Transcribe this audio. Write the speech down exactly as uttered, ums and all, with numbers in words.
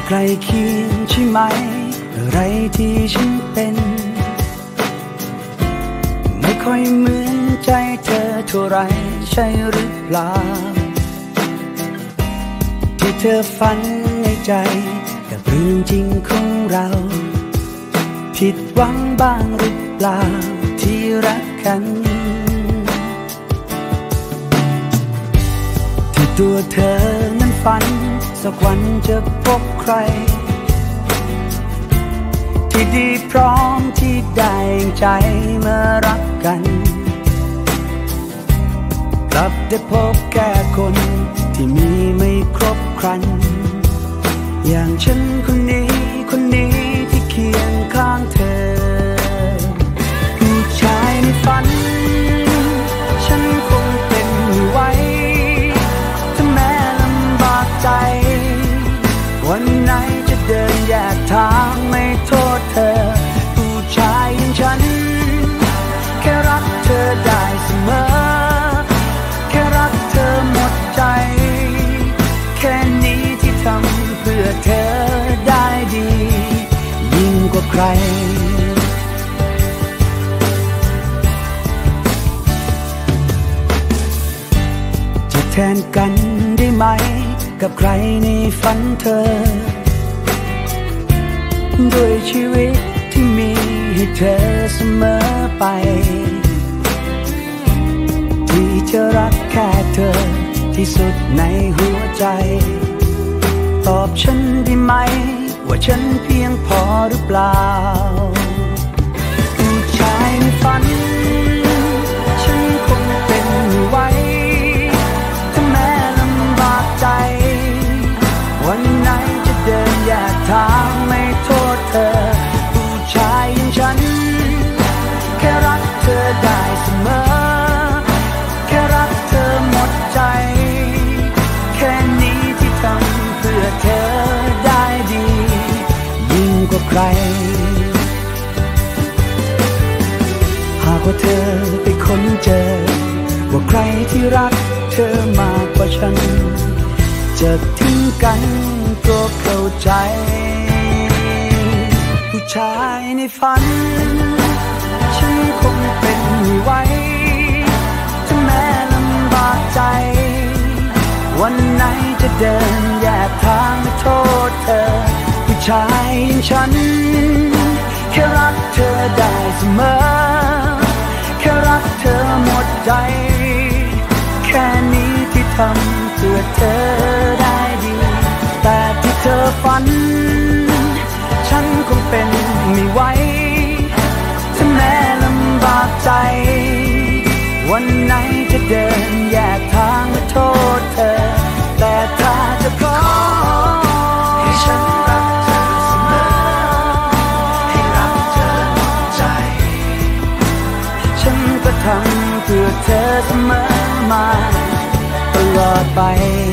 ใกล้เคียงใช่ไหมอะไรที่ฉันเป็นไม่ค่อยเหมือนใจเธอเท่าไรใช่หรือเปล่าที่เธอฝันในใจกับเรื่องจริงของเราผิดหวังบ้างหรือเปล่าที่รักกันที่ตัวเธอนั้นฝันสักวันจะพบใครที่ดีพร้อมที่ได้ใจเมื่อรักกันกลับได้พบแค่คนที่มีไม่ครบครันอย่างฉันคนนี้คนนี้ที่เคียงข้างเธอผู้ชายในฝันฉันคงเป็นไม่ไหวถ้าแม้ลำบากใจวันไหนจะเดินแยกทางไม่โทษเธอผู้ชายอย่างฉันแค่รักเธอได้เสมอแค่รักเธอหมดใจแค่นี้ที่ทำเพื่อเธอได้ดียิ่งกว่าใครจะแทนกันได้ไหมกับใครในฝันเธอด้วยชีวิตที่มีให้เธอเสมอไปที่จะรักแค่เธอที่สุดในหัวใจตอบฉันได้ไหมว่าฉันเพียงพอหรือเปล่าผู้ชายในฝันฉันคงเป็นไม่ไหวถ้าแม้ลำบากใจวันไหนจะเดินแยกทางไม่โทษเธอผู้ชายอย่างฉันแค่รักเธอได้เสมอแค่รักเธอหมดใจแค่นี้ที่ทำเพื่อเธอได้ดียิ่งกว่าใครหากว่าเธอไปค้นเจอว่าใครที่รักเธอมากกว่าฉันจะทิ้งกันก็เข้าใจผู้ชายในฝันฉันคงเป็นไม่ไหวถ้าแม้ลำบากใจวันไหนจะเดินแยกทางไม่โทษเธอผู้ชายอย่างฉันแค่รักเธอได้เสมอแค่รักเธอหมดใจแค่นี้ที่ทำเพื่อเธอได้ดีแต่ที่เธอฝันฉันคงเป็นไม่ไหวถ้าแม้ลำบากใจวันไหนจะเดินแยกทางไม่โทษเธอแต่ถ้าจะขอให้ฉันรักเธอเสมอให้รักเธอหมดใจฉันก็ทำเพื่อเธอเสมอมาตลอดไป